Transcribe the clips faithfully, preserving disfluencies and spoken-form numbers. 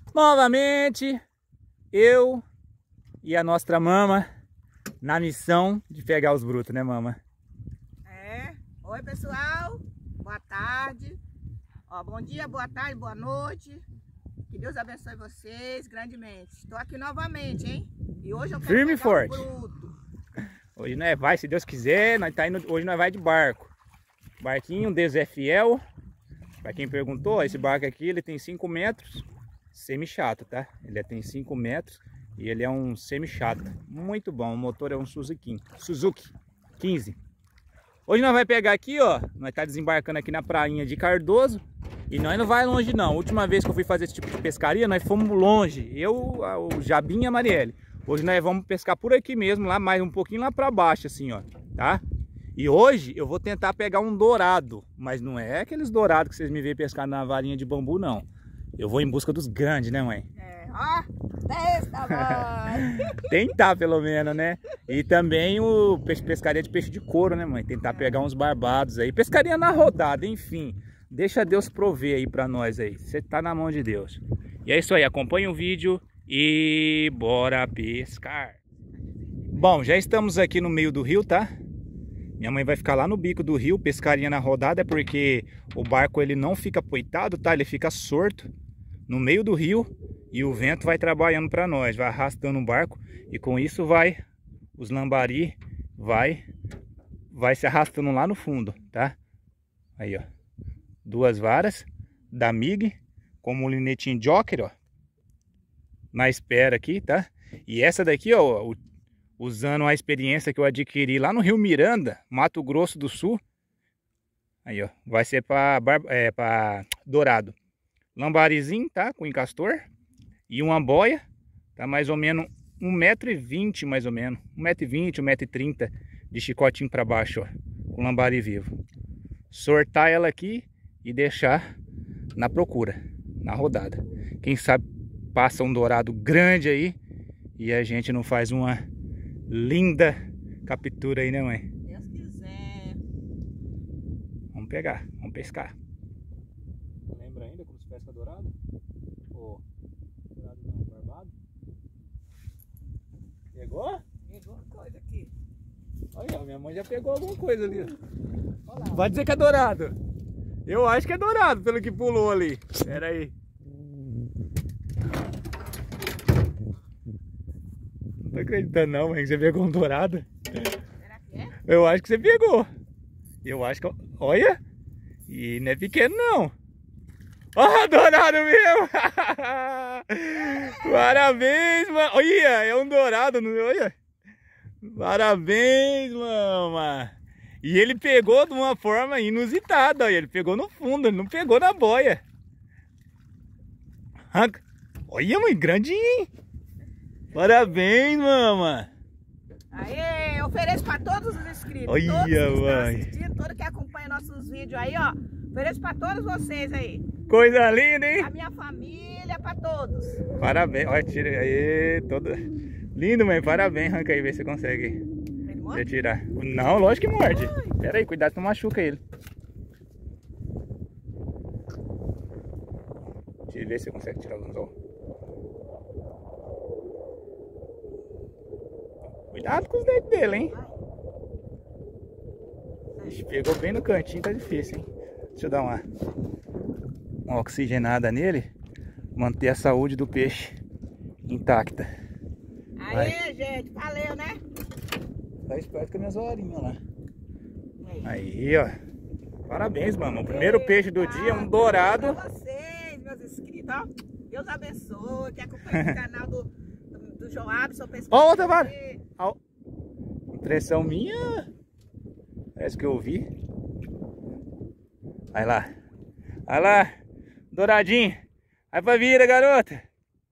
Novamente, eu e a nossa mama na missão de pegar os brutos, né, mama? É. Oi, pessoal. Boa tarde. Ó, bom dia, boa tarde, boa noite. Que Deus abençoe vocês grandemente. Estou aqui novamente, hein? E hoje eu quero Firme e pegar forte. um bruto. Hoje nós vai, se Deus quiser, nós tá indo, hoje nós vai de barco. Barquinho Deus é fiel. Para quem perguntou, esse barco aqui ele tem cinco metros, semi-chato, tá? Ele tem cinco metros e ele é um semi-chato. Muito bom, o motor é um Suzuki, Suzuki quinze. Hoje nós vai pegar aqui, ó, nós tá desembarcando aqui na prainha de Cardoso. E nós não vai longe não. A última vez que eu fui fazer esse tipo de pescaria, nós fomos longe. Eu, o Jabinha e a Marielle. Hoje nós vamos pescar por aqui mesmo, lá mais um pouquinho lá para baixo assim, ó, tá? E hoje eu vou tentar pegar um dourado, mas não é aqueles dourados que vocês me veem pescar na varinha de bambu, não. Eu vou em busca dos grandes, né, mãe? É, ó, desse tamanho. Tentar pelo menos, né? E também o peixe, pescaria de peixe de couro, né, mãe? Tentar pegar uns barbados aí. Pescaria na rodada, enfim. Deixa Deus prover aí pra nós aí. Você tá na mão de Deus. E é isso aí, acompanha o vídeo e bora pescar. Bom, já estamos aqui no meio do rio, tá? Minha mãe vai ficar lá no bico do rio, pescaria na rodada, porque o barco ele não fica apoitado, tá? Ele fica sorto no meio do rio e o vento vai trabalhando para nós, vai arrastando o barco e com isso vai, os lambari vai, vai se arrastando lá no fundo, tá? Aí, ó, duas varas da M I G com molinetinho Joker, ó, na espera aqui, tá? E essa daqui, ó, o usando a experiência que eu adquiri lá no Rio Miranda, Mato Grosso do Sul. Aí, ó, vai ser para é, para dourado. Lambarizinho, tá? Com encastor. E uma boia, tá? Mais ou menos um metro e vinte, mais ou menos. um metro e vinte, um metro e trinta de chicotinho para baixo, ó. Com lambari vivo. Sortar ela aqui e deixar na procura, na rodada. Quem sabe passa um dourado grande aí e a gente não faz uma linda captura aí, né, mãe? Deus quiser. Vamos pegar, vamos pescar. Lembra ainda como se pesca dourado? Ou dourado não, barbado? Pegou? Pegou coisa aqui. Olha, minha mãe já pegou alguma coisa ali. Vai dizer que é dourado. Eu acho que é dourado, pelo que pulou ali. Pera aí. Não tô acreditando não, mãe, que você pegou um dourado. Será que é? Eu acho que você pegou. Eu acho que... Olha! E não é pequeno não. Ó, dourado mesmo! Parabéns, mano! Olha, é um dourado, não olha? Parabéns, mama! E ele pegou de uma forma inusitada, olha. Ele pegou no fundo, ele não pegou na boia. Olha, mãe, grandinho, hein? Parabéns, mama! Aê, eu ofereço para todos os inscritos. Olha, todos que estão mãe. assistindo, todos que acompanham nossos vídeos aí, ó. Ofereço para todos vocês aí. Coisa linda, hein? A minha família, para todos. Parabéns, olha, tira aí, todo lindo, mãe, parabéns, arranca aí, vê se você consegue Ele você morde? tirar. Não, lógico que morde. Pera aí, cuidado, não machuca ele. Deixa eu ver se você consegue tirar o anzol. Cuidado com os dedos dele, hein? Ixi, pegou bem no cantinho, tá difícil, hein? Deixa eu dar uma, uma oxigenada nele. Manter a saúde do peixe intacta. Aê, Vai. gente, valeu, né? Tá esperto com as minhas horinhas lá. Aí, ó. Parabéns, mano. O primeiro peixe do dia, um dourado. Pra vocês, meus inscritos, ó. Deus abençoe. Que acompanha o canal do, do, do Joabson. Ó, outra vara. Ó. Impressão minha. Parece que eu ouvi. Vai lá. Vai lá. Douradinho. Vai pra vida, garota.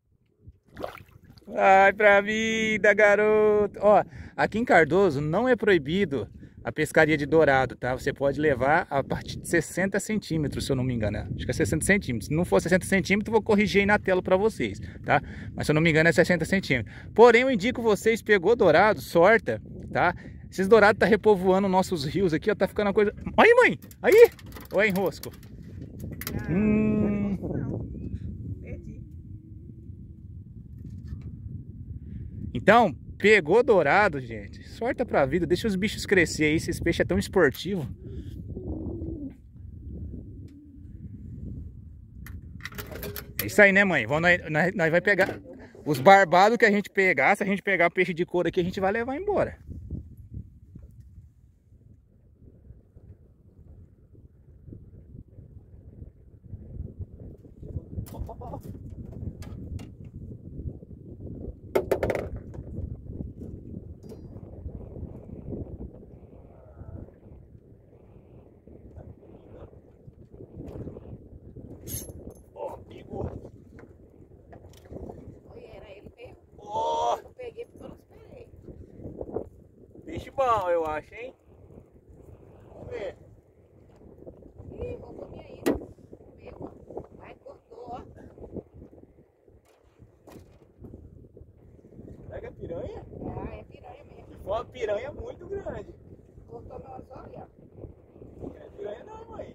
Vai pra vida, garota. Ó, aqui em Cardoso não é proibido a pescaria de dourado, tá? Você pode levar a partir de sessenta centímetros, se eu não me engano. Acho que é sessenta centímetros. Se não for sessenta centímetros, eu vou corrigir aí na tela pra vocês, tá? Mas se eu não me engano é sessenta centímetros. Porém, eu indico vocês, pegou dourado, sorta, tá? Esses dourados tá repovoando nossos rios aqui, ó. Tá ficando uma coisa... Aí, mãe! Aí! Olha enrosco. Não, Hum... não, perdi. Então, pegou dourado, gente. Sorta pra vida, deixa os bichos crescer aí, esses peixes é tão esportivo. É isso aí, né, mãe? Vamos, nós, nós, nós vai pegar os barbados que a gente pegar. Se a gente pegar peixe de couro aqui, a gente vai levar embora. Peixe bom, eu acho, hein? Vamos ver. Ih, roubou minha isca. Meu, vai, cortou, ó. Pega a piranha? Ah, é piranha mesmo. Se for uma piranha muito grande. Cortou meu anzol ali, ó. Não é piranha não, mãe.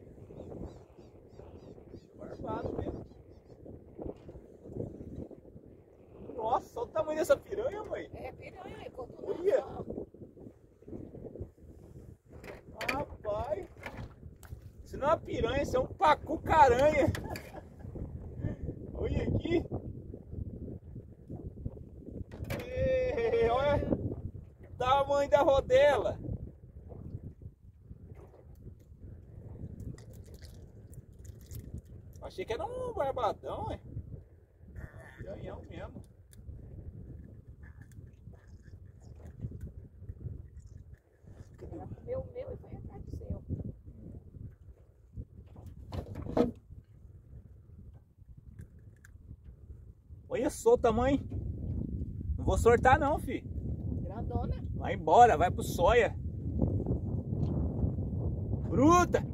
Barbado mesmo. Nossa, olha o tamanho dessa piranha, mãe. É piranha, ele cortou meu Olha. anzol. Rapaz. Isso não é uma piranha, isso é um pacu-caranha. Olha aqui. Ei, olha o tamanho da rodela. Achei que era um barbadão, é? Piranhão mesmo. Meu, meu, e foi atrás do seu. Olha só o tamanho. Não vou sortar não, filho. Grandona. Vai embora, vai pro soia. Bruta!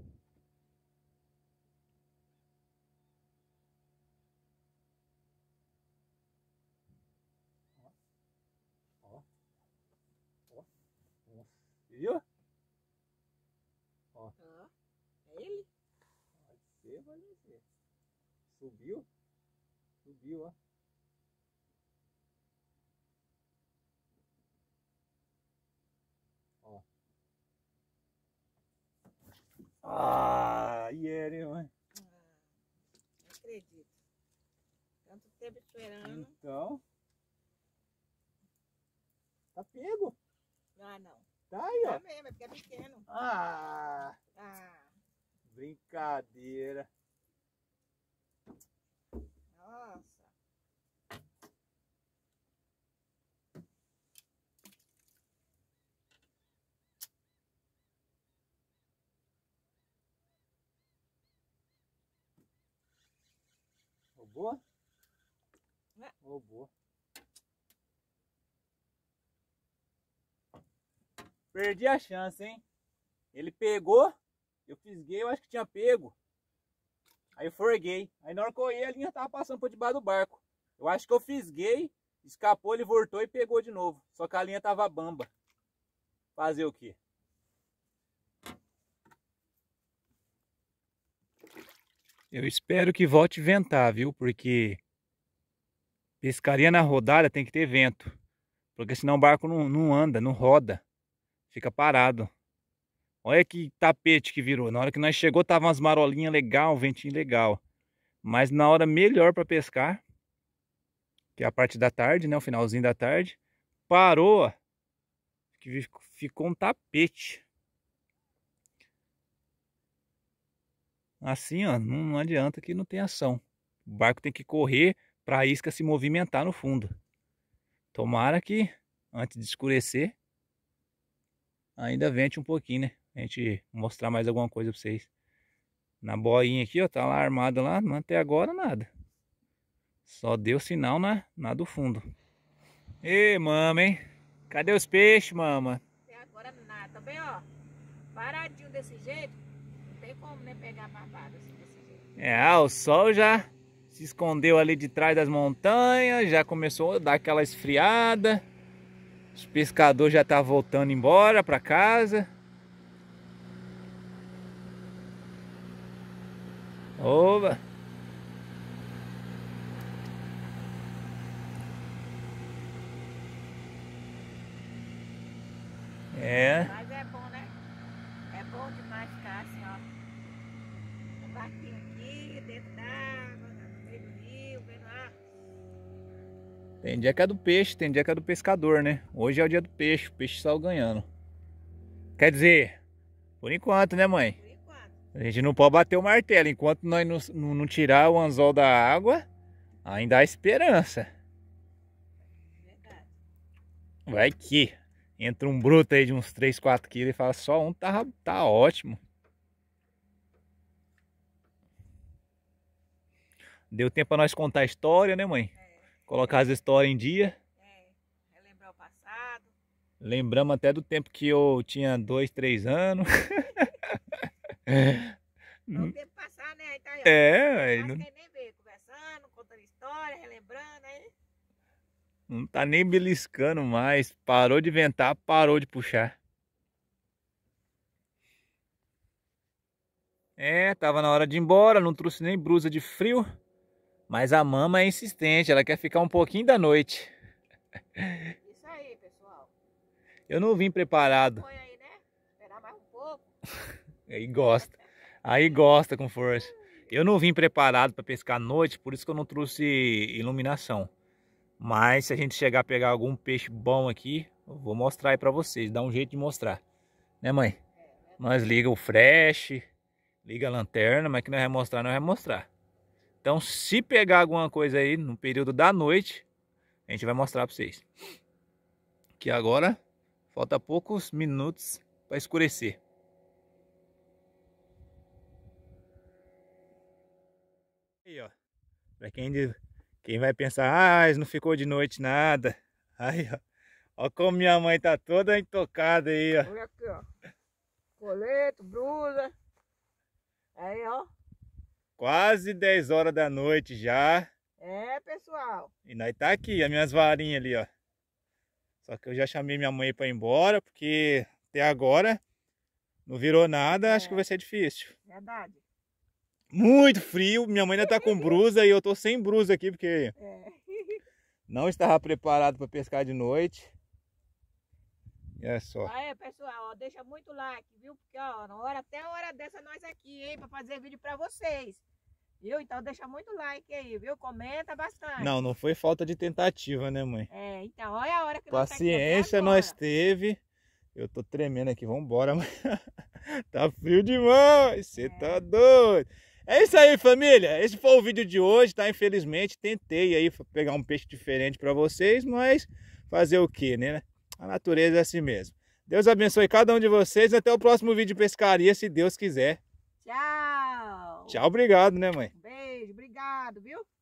Ó. Ó. Ó. Viu? Ó. Ah, é ele? Pode ser, pode ser. Subiu? Subiu, ó. Ó. Ah, yeah, hein, mãe? Ah, não acredito. Tanto tempo esperando. Então. Tá pego. Ah, não. Tá aí, ó. Tá mesmo, é porque é pequeno. Ah, Ah, brincadeira. nossa. Roubou? É. Roubou. Perdi a chance, hein? Ele pegou, eu fisguei, eu acho que tinha pego. Aí eu forguei. Aí na hora que eu olhei, a linha tava passando por debaixo do barco. Eu acho que eu fisguei, escapou, ele voltou e pegou de novo. Só que a linha tava bamba. Fazer o quê? Eu espero que volte ventar, viu? Porque pescaria na rodada tem que ter vento. Porque senão o barco não, não anda, não roda. Fica parado. Olha que tapete que virou. Na hora que nós chegou, tava umas marolinhas legal, um ventinho legal. Mas na hora melhor para pescar, que é a parte da tarde, né? O finalzinho da tarde, parou, ó, que ficou um tapete. Assim, ó, não, não adianta que não tem ação. O barco tem que correr para a isca se movimentar no fundo. Tomara que, antes de escurecer, ainda vente um pouquinho, né? A gente mostrar mais alguma coisa para vocês. Na boinha aqui, ó, tá lá armada lá, mas até agora nada. Só deu sinal na, na do fundo. Ê, mama, hein? Cadê os peixes, mama? Até agora nada. Tá bem, ó. Paradinho desse jeito, não tem como nem pegar barbada assim desse jeito. É, o sol já se escondeu ali de trás das montanhas, já começou a dar aquela esfriada. Os pescadores já tá voltando embora para casa. Oba! Tem dia que é do peixe, tem dia que é do pescador, né? Hoje é o dia do peixe, o peixe saiu ganhando. Quer dizer, por enquanto, né, mãe? Por enquanto. A gente não pode bater o martelo. Enquanto nós não, não, não tirar o anzol da água, ainda há esperança. Verdade. Vai que entra um bruto aí de uns três, quatro quilos e fala, só um tá, tá ótimo. Deu tempo pra nós contar a história, né, mãe? É. Colocar as histórias em dia. É. Relembrar o passado. Lembramos até do tempo que eu tinha dois, três anos. Pra o tempo passar, né? Aí tá aí, ó. É, aí Acho não, que aí nem vê, conversando, contando história, relembrando, aí. não tá nem beliscando mais. Parou de ventar, parou de puxar. É, tava na hora de ir embora, não trouxe nem blusa de frio. Mas a mama é insistente, ela quer ficar um pouquinho da noite. Isso aí, pessoal. Eu não vim preparado. Põe aí, né? Esperar mais um pouco. Aí gosta. Aí gosta com força. Eu não vim preparado para pescar à noite, por isso que eu não trouxe iluminação. Mas se a gente chegar a pegar algum peixe bom aqui, eu vou mostrar aí para vocês. Dá um jeito de mostrar. Né, mãe? Nós liga o flash, liga a lanterna, mas que nós vamos mostrar, nós vamos mostrar. Então, se pegar alguma coisa aí no período da noite, a gente vai mostrar para vocês. Que agora falta poucos minutos para escurecer. Aí, ó. Para quem, quem vai pensar, ah, não ficou de noite nada. Aí, ó. Ó como minha mãe tá toda intocada aí, ó. Olha aqui, ó. Colete, blusa. Aí, ó. Quase dez horas da noite já. É, pessoal. E nós tá aqui, as minhas varinhas ali, ó. Só que eu já chamei minha mãe para ir embora, porque até agora não virou nada, É. acho que vai ser difícil. Verdade. Muito frio, minha mãe ainda tá com brusa e eu tô sem brusa aqui, porque É. não estava preparado para pescar de noite. E é só. Aí, pessoal, ó, deixa muito like, viu? Porque, ó, na hora, até a hora dessa nós aqui, hein, pra fazer vídeo pra vocês. Viu? Então deixa muito like aí, viu? Comenta bastante. Não, não foi falta de tentativa, né, mãe? É, então, olha a hora que nós tá aqui Paciência até nós agora. teve. Eu tô tremendo aqui, vambora, mãe. Tá frio demais, você É. tá doido. É isso aí, família. Esse foi o vídeo de hoje, tá? Infelizmente, tentei aí pegar um peixe diferente pra vocês, mas fazer o quê, né? A natureza é assim mesmo. Deus abençoe cada um de vocês. Até o próximo vídeo de pescaria, se Deus quiser. Tchau. Tchau, obrigado, né, mãe? Beijo, obrigado, viu?